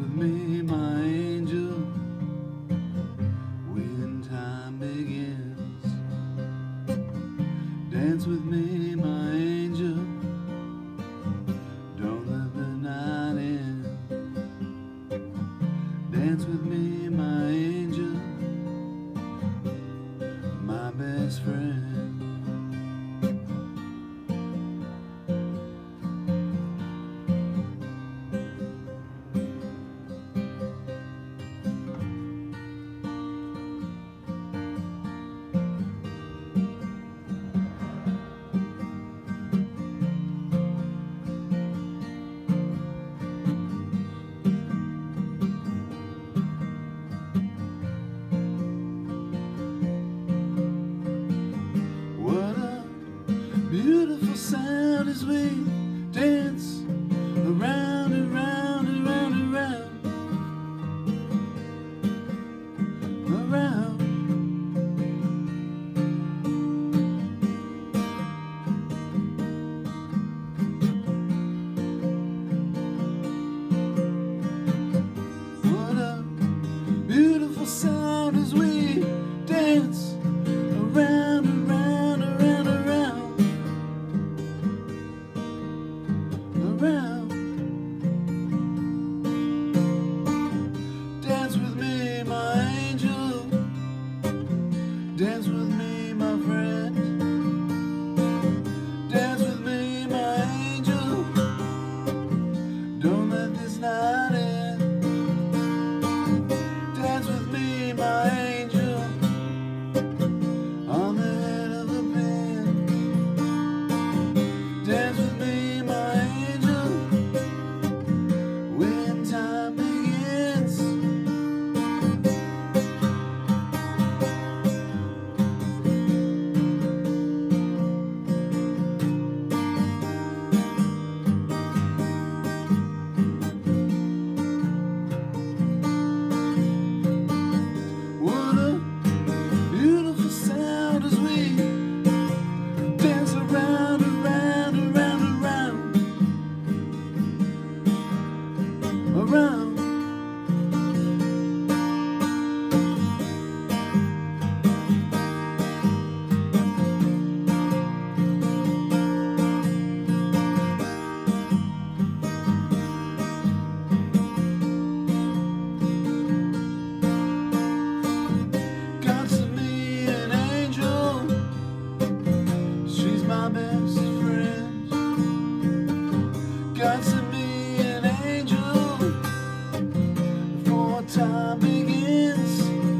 with me, my angel, when time begins. Dance with me, my angel, don't let the night end. Dance with me, my angel, my best friend. Beautiful sound as we dance around and round and round and round, around. What a beautiful sound as we dance around and round and round and round. Around. Dance with me, my angel. Dance with me, my friend. Dance with me, my angel. Don't let this night end. Dance with me, my angel, on the head of the pin. Dance with me, my angel, when time begins. What a beautiful sound as we dance around and round and round and round, around. God sent me an angel, she's my best friend. God sent me an angel before time begins.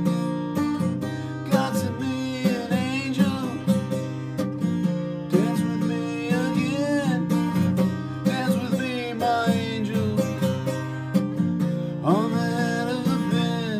God sent me an angel, dance with me again. Dance with me, my angel, on the head of the pin.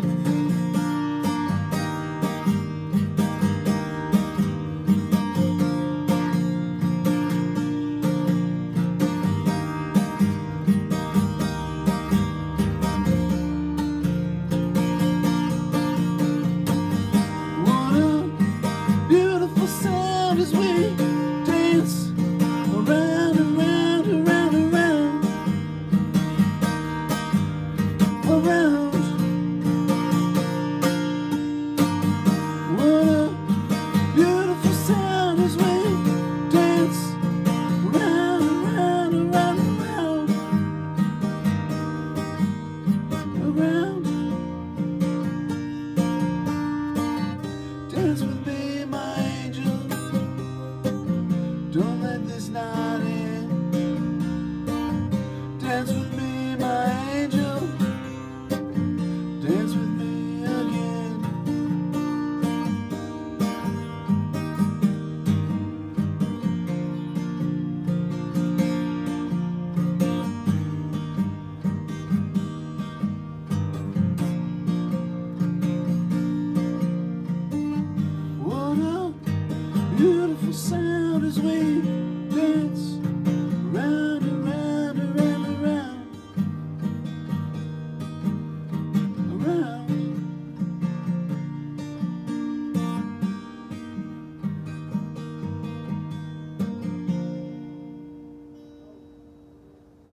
What a beautiful sound as we dance around and round and round and round, around. What a beautiful sound as we dance around and round and round and round, around. Dance with me, my angel, don't let this night end. Dance with me, my angel, dance with me again. What a beautiful sound as we